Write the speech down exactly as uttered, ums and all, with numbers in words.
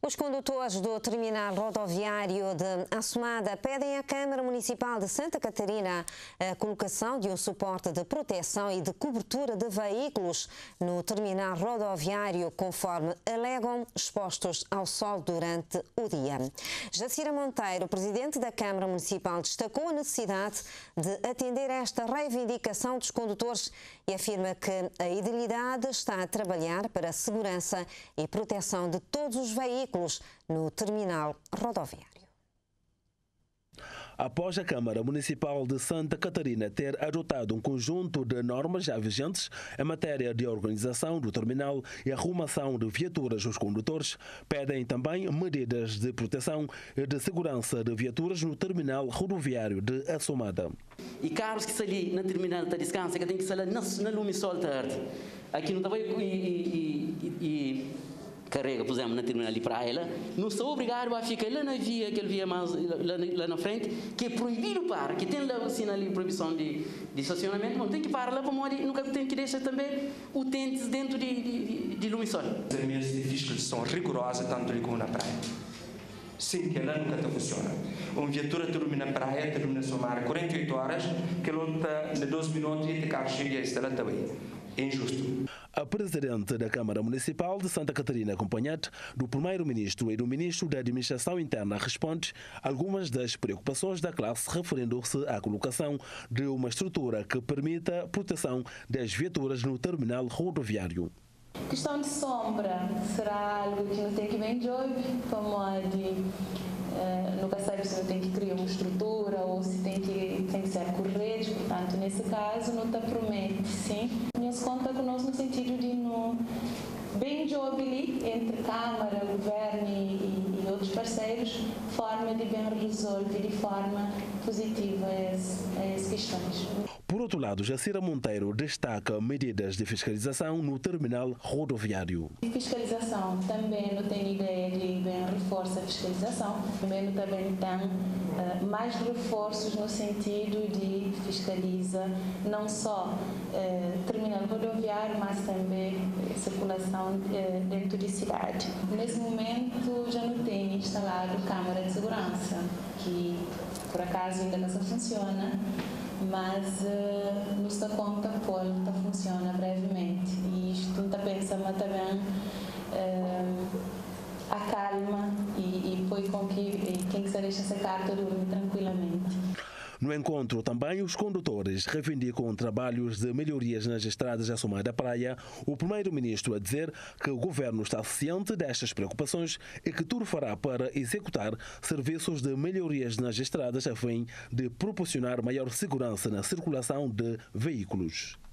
Os condutores do terminal rodoviário de Assumada pedem à Câmara Municipal de Santa Catarina a colocação de um suporte de proteção e de cobertura de veículos no terminal rodoviário, conforme alegam expostos ao sol durante o dia. Jacira Monteiro, presidente da Câmara Municipal, destacou a necessidade de atender a esta reivindicação dos condutores e afirma que a Edilidade está a trabalhar para a segurança e proteção de todos os veículos no terminal rodoviário. Após a Câmara Municipal de Santa Catarina ter adotado um conjunto de normas já vigentes em matéria de organização do terminal e arrumação de viaturas, os condutores pedem também medidas de proteção e de segurança de viaturas no terminal rodoviário de Assumada. E carros que saem na terminal da descansa, que tem que sair na, na Lumisol tarde. Aqui não estava e, e, e, e carrega, por exemplo, na terminal de praia, não sou obrigado a ficar lá na via, aquele via mais lá, lá na frente, que é proibido para, que tem lá o sinal de proibição de, de estacionamento, mas tem que parar lá para morrer, nunca tem que deixar também utentes dentro de, de, de Lumisol. As medidas de fiscalização rigorosas, tanto ali como na praia. Sim, que lá nunca funciona. Uma viatura termina na praia, termina na somar quarenta e oito horas, que ela está doze minutos e o carro chega e está lá também. É injusto. A presidente da Câmara Municipal de Santa Catarina, acompanhada do primeiro-ministro e do ministro da Administração Interna, responde algumas das preocupações da classe, referindo-se à colocação de uma estrutura que permita a proteção das viaturas no terminal rodoviário. Questão de sombra será algo que não tem que vir de hoje, como a de uh, nunca sabe se não tem que criar uma estrutura ou se tem que, tem que ser corretos, portanto, nesse caso, não está promete, sim. Nós conta conosco no sentido de não bem job ali entre Câmara, Governo e, e outros parceiros, forma de bem resolver de forma positiva as questões. Por outro lado, Jacira Monteiro destaca medidas de fiscalização no terminal rodoviário. Fiscalização, também não tenho ideia de bem reforço a fiscalização, também também tem uh, mais reforços no sentido de fiscaliza não só uh, terminal rodoviário, mas também uh, circulação uh, dentro de cidade. Nesse momento já não tem instalado câmara de segurança, que por acaso ainda não funciona, mas uh, nos dá conta que funciona brevemente. E isto está pensando também uh, acalma e, e põe com que quem quiser deixar essa carta dorme tranquilamente. No encontro, também os condutores reivindicam trabalhos de melhorias nas estradas a Assumada da Praia. O primeiro-ministro a dizer que o governo está ciente destas preocupações e que tudo fará para executar serviços de melhorias nas estradas a fim de proporcionar maior segurança na circulação de veículos.